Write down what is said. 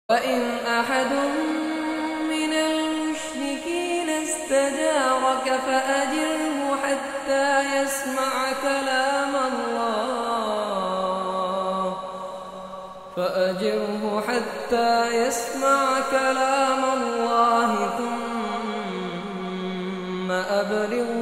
وإن أحد من المشركين استجارك فأجره حتى يسمع كلام الله ثم أبلغه